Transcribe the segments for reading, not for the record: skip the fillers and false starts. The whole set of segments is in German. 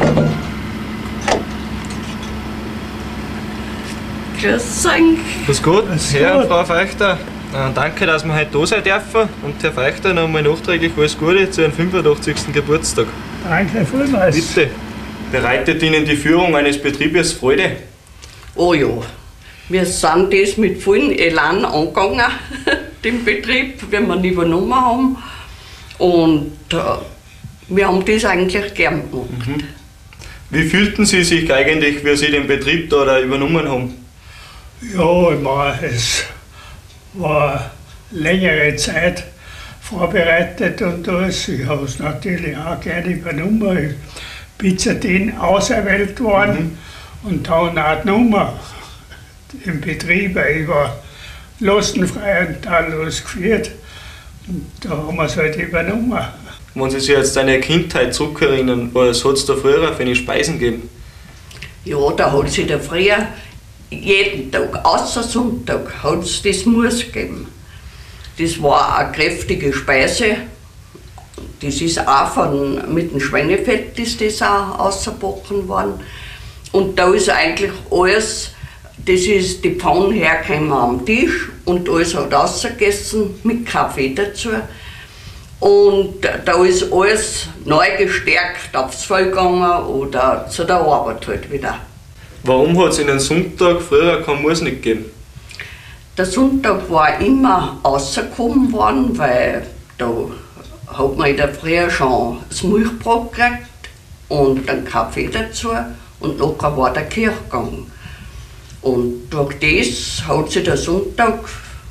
Grüß euch. Grüß Gott, Herr und Frau Feuchter. Danke, dass wir heute da sein dürfen. Und Herr Feuchter, nochmal nachträglich alles Gute zu Ihrem 85. Geburtstag. Danke vielmals. Bitte, bereitet Ihnen die Führung eines Betriebes Freude? Oh ja, wir sind das mit vollem Elan angegangen, den Betrieb, wenn wir ihn übernommen haben. Und wir haben das eigentlich gern gemacht. Mhm. Wie fühlten Sie sich eigentlich, wie Sie den Betrieb da übernommen haben? Ja, ich meine, es war längere Zeit vorbereitet und alles. Ich habe es natürlich auch gerne übernommen. Ich bin seitdem auserwählt worden und dann auch genommen im Betrieb. Ich war lastenfrei und tadellos geführt. Und da haben wir es halt übernommen. Wenn Sie sich jetzt an Ihre Kindheit zurückerinnern, was hat es da früher für eine Speisen gegeben? Ja, da hat es da früher jeden Tag, außer Sonntag, hat es das Murs gegeben. Das war eine kräftige Speise. Das ist auch mit dem Schweinefett ist das auch ausgebacken worden. Und da ist eigentlich alles, das ist die Pfanne hergekommen am Tisch und alles hat rausgegessen mit Kaffee dazu. Und da ist alles neu gestärkt aufs Feld gegangen oder zu der Arbeit halt wieder. Warum hat es Ihnen Sonntag früher kein Murs nicht gegeben? Der Sonntag war immer rausgekommen worden, weil da hat man in der Früh schon das Milchbrot gekriegt und einen Kaffee dazu und nachher war der Kirchgang. Und durch das hat sich der Sonntag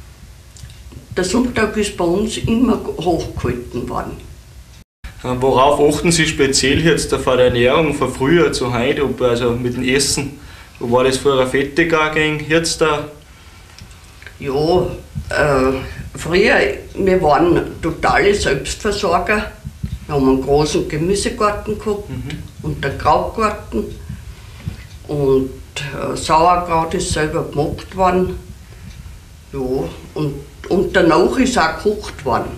ist bei uns immer hochgehalten worden. Worauf achten Sie speziell jetzt von der Ernährung von früher zu heute, also mit dem Essen? Wo war das früher fettiger gegen jetzt da? Ja, früher, wir waren totale Selbstversorger. Wir haben einen großen Gemüsegarten gehabt und einen Krautgarten. Und Sauerkraut ist selber gemacht worden. Ja, und danach ist auch gekocht worden.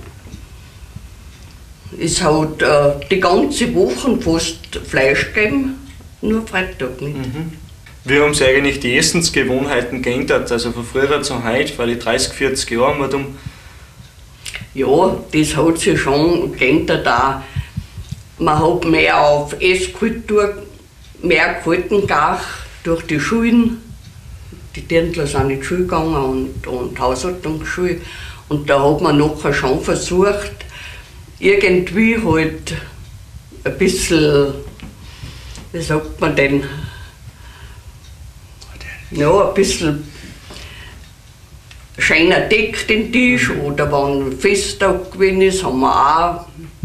Es hat die ganze Woche fast Fleisch gegeben, nur Freitag nicht. Wie haben Sie eigentlich die Essensgewohnheiten geändert, also von früher zu heute, vor die 30, 40 Jahren? Ja, das hat sich schon geändert auch. Man hat mehr auf Esskultur, mehr gehalten durch die Schulen. Die Dirndler sind in die Schule gegangen und Haushaltungsschule. Und da hat man nachher schon versucht, irgendwie halt ein bisschen, wie sagt man denn, ja, ein bisschen schöner deckt den Tisch oder wenn ein Festtag gewesen ist, haben wir auch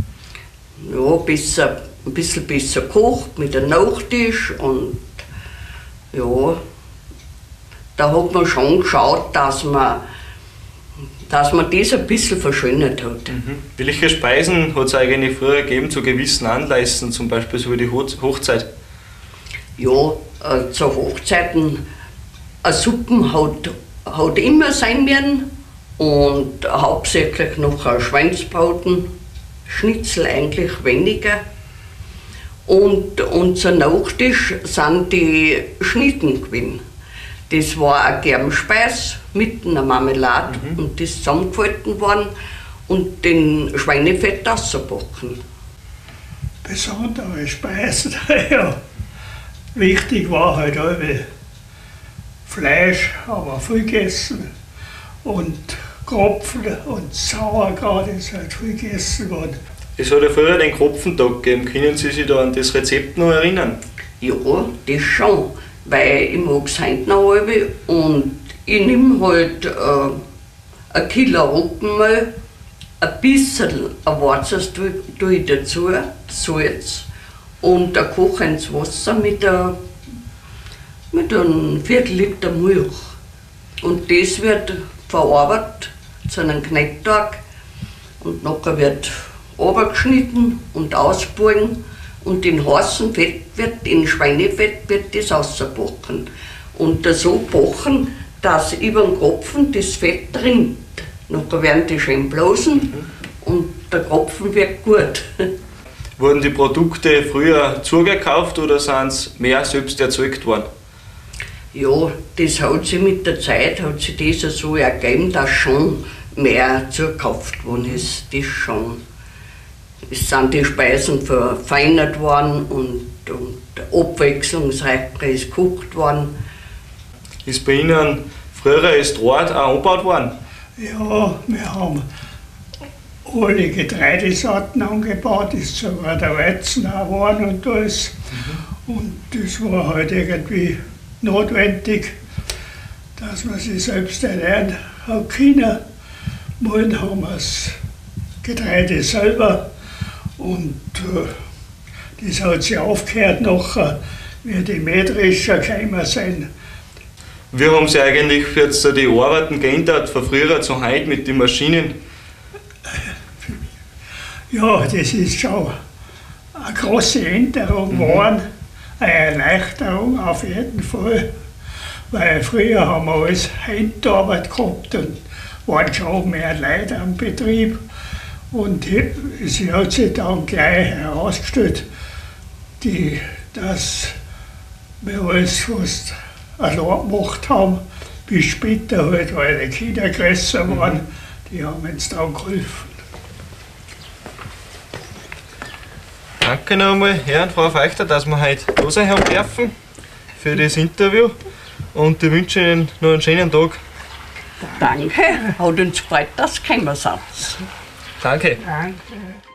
ja, ein bisschen besser gekocht mit einem Nachtisch und ja, da hat man schon geschaut, dass man das ein bisschen verschönert hat. Welche Speisen hat es eigentlich früher gegeben zu gewissen Anlässen, zum Beispiel so wie die Hochzeit? Ja, zu Hochzeiten, eine Suppe hat immer sein müssen und hauptsächlich noch ein Schweinsbraten, Schnitzel eigentlich weniger. Und unser Nachtisch sind die Schnitten gewesen. Das war eine Germspeise mit einer Marmelade und das zusammengefalten worden und den Schweinefett ausgebacken. Besondere Speisen, ja. Wichtig war halt auch Fleisch, haben wir viel gegessen und Kropfen und Sauerkraut ist halt viel gegessen worden. Es hat ja früher den Kropfentag gegeben. Können Sie sich da an das Rezept noch erinnern? Ja, das schon, weil ich mag es heute noch halbe und ich nehme halt ein Kilo Roggenmehl, ein bisschen ein Warzers tue ich dazu, Salz und ein kochendes Wasser mit einem Viertel Liter Milch. Und das wird verarbeitet zu einem Knetttag und nachher wird runtergeschnitten und ausgebogen und in heißem Fett in Schweinefett wird das ausgebacken. Und so backen, dass über den Kropfen das Fett rinnt. Nachher werden die schön blasen und der Kropfen wird gut. Wurden die Produkte früher zugekauft oder sind sie mehr selbst erzeugt worden? Ja, das hat sich mit der Zeit hat sich das so ergeben, dass schon mehr zugekauft worden ist. Das schon. Es sind die Speisen verfeinert worden und abwechslungsreicher ist gekocht worden. Ist bei Ihnen früher das Draht auch angebaut worden? Ja, wir haben alle Getreidesorten angebaut, ist sogar der Weizen auch geworden und alles. Und das war halt irgendwie notwendig, dass man sich selbst ernähren hat können. Mal haben wir das Getreide selber und das hat sich aufgehört nachher, wie die Mähdrescher gekommen sind. Wie haben Sie eigentlich jetzt die Arbeiten geändert von früher zu heute mit den Maschinen? Ja, das ist schon eine große Änderung geworden, eine Erleichterung auf jeden Fall. Weil früher haben wir alles Handarbeit gehabt und waren schon mehr Leute am Betrieb. Und es hat sich dann gleich herausgestellt, dass wir alles fast allein gemacht haben, bis später halt, weil die Kinder größer waren, die haben uns dann geholfen. Danke nochmal, Herr und Frau Feuchter, dass wir heute da sein haben dürfen für das Interview und ich wünsche Ihnen noch einen schönen Tag. Danke, hat uns gefreut, dass Sie gekommen sind. Danke. Danke.